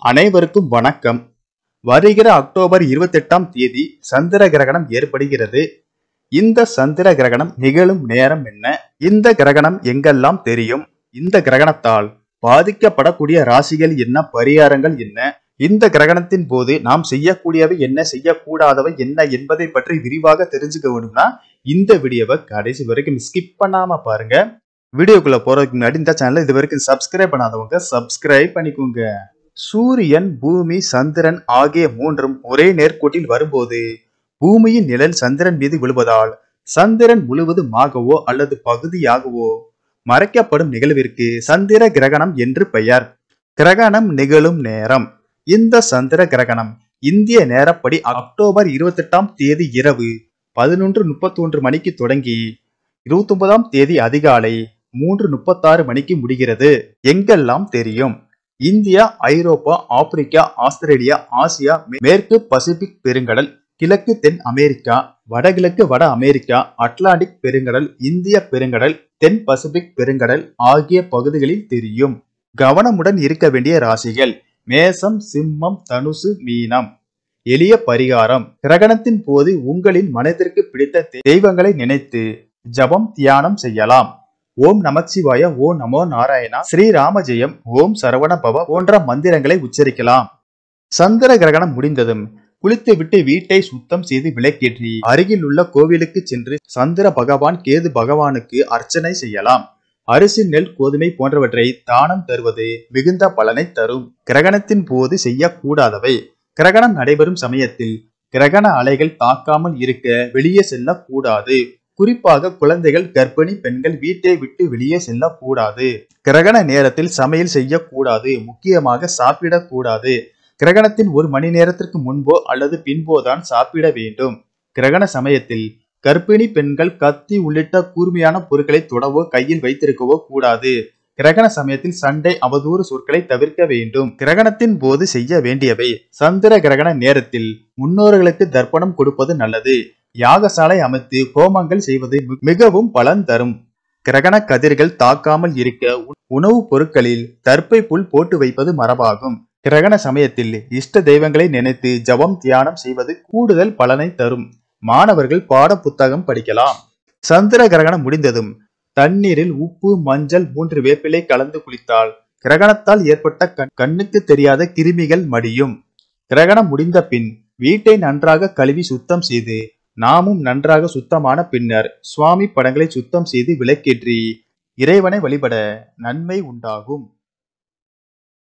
அனைவருக்கும் வணக்கம். வருகிற அக்டோபர் 28ஆம் தேதி சந்திர கிரகணம் ஏற்படுகிறது. இந்த சந்திர கிரகணம் நிகழும் நேரம் என்ன? இந்த கிரகணம் எங்கெல்லாம் தெரியும்? இந்த கிரகணத்தால் பாதிக்கப்படக்கூடிய ராசிகள் என்ன? பரிகாரங்கள் என்ன? இந்த கிரகணத்தின் போது நாம் செய்யக்கூடியவை என்ன, செய்யக்கூடாதவை என்ன என்பதை பற்றி விரிவாக தெரிஞ்சுக்க வேணும்னா இந்த வீடியோவை கடைசி வரைக்கும் ஸ்கிப் பண்ணாம பாருங்க. வீடியோக்குள்ள போறதுக்கு முன்னாடி இந்த சேனலை இது வரைக்கும் சப்ஸ்கிரைப் பண்ணாதவங்க சப்ஸ்கிரைப் பண்ணிக்கோங்க. சூரியன், பூமி, சந்திரன் ஆகிய மூன்றும் ஒரே நேர்கோட்டில் வரும்போது பூமியின் நிழல் சந்திரன் மீது விழுவதால் சந்திரன் முழுவதுமாகவோ அல்லது பகுதியாகவோ மறைக்கப்படும் நிகழ்விற்கு சந்திர கிரகணம் என்று பெயர். கிரகணம் நிகழும் நேரம். இந்த சந்திர கிரகணம் இந்திய நேரப்படி அக்டோபர் 28ஆம் தேதி இரவு 11:31 மணிக்கு தொடங்கி 29ஆம் தேதி அதிகாலை 3:36 மணிக்கு முடிகிறது. எங்கெல்லாம் தெரியும்? India, Europe, Africa, Australia, Asia, மேற்கு பசிபிக் பெருங்கடல், கிழக்கு தென் அமெரிக்கா, வடகிழக்கு வட அமெரிக்கா, அட்லாண்டிக் பெருங்கடல், இந்திய பெருங்கடல், தென் பசிபிக் பெருங்கடல் ஆகிய பகுதிகளில் தெரியும். கவனமுடன் இருக்க வேண்டிய ராசிகள்: மேசம், சிம்மம், தனுசு, மீனம். எளிய பரிகாரம்: கிரகணத்தின் போது உங்களின் மனதிற்கு பிடித்த தெய்வங்களை நினைத்து ஜபம், தியானம் செய்யலாம். ஓம் நமச்சிவாய, ஓம் நமோ நாராயணா, ஸ்ரீராம ஜெயம், ஓம் சரவண பவ போன்ற மந்திரங்களை உச்சரிக்கலாம். சந்திர கிரகணம் முடிந்ததும் குளித்துவிட்டு வீட்டை சுத்தம் செய்து விளக்கேற்றி அருகில் உள்ள கோவிலுக்கு சென்று சந்திர பகவான், கேது பகவானுக்கு அர்ச்சனை செய்யலாம். அரிசி, நெல், கோதுமை போன்றவற்றை தானம் தருவது மிகுந்த பலனை தரும். கிரகணத்தின் போது செய்யக்கூடாதவை: கிரகணம் நடைபெறும் சமயத்தில் கிரகண அலைகள் தாக்காமல் இருக்க வெளியே செல்லக்கூடாது. குறிப்பாக குழந்தைகள், கர்ப்பிணி பெண்கள் வீட்டை விட்டு வெளியே செல்லக்கூடாது. கிரகண நேரத்தில் சமையல் செய்யக்கூடாது. முக்கியமாக சாப்பிடக்கூடாது. கிரகணத்தின் 1 மணி நேரத்திற்கு முன்போ அல்லது பின்போதான் சாப்பிட வேண்டும். கிரகண சமயத்தில் கர்ப்பிணி பெண்கள் கத்தி உள்ளிட்ட கூர்மையான பொருட்களை தொடவோ கையில் வைத்திருக்கவோ கூடாது. கிரகண சமயத்தில் சண்டை, அவதூறு சொற்களை தவிர்க்க வேண்டும். கிரகணத்தின் போது செய்ய வேண்டியவை: சந்திர கிரகண நேரத்தில் முன்னோர்களுக்கு தர்ப்பணம் கொடுப்பது நல்லது. யாகசாலை அமைத்து ஹோமங்கள் செய்வது மிகவும் பலன் தரும். கிரகண கதிர்கள் தாக்காமல் இருக்க உணவுப் பொருட்களில் தர்ப்பை புல் போட்டு வைப்பது மரபாகும். கிரகண சமயத்தில் இஷ்ட தெய்வங்களை நினைத்து ஜபம், தியானம் செய்வது கூடுதல் பலனை தரும். மாணவர்கள் பாட புத்தகம் படிக்கலாம். சந்திர கிரகணம் முடிந்ததும் தண்ணீரில் உப்பு, மஞ்சள், 3 வேப்பிலை கலந்து குளித்தால் கிரகணத்தால் ஏற்பட்ட கண்ணுக்கு தெரியாத கிருமிகள் மடியும். கிரகணம் முடிந்த பின் வீட்டை நன்றாக கழுவி சுத்தம் செய்து நாமும் நன்றாக சுத்தமான பின்னர் சுவாமி படங்களை சுத்தம் செய்து விளக்கேற்றி இறைவனை வழிபட நன்மை உண்டாகும்.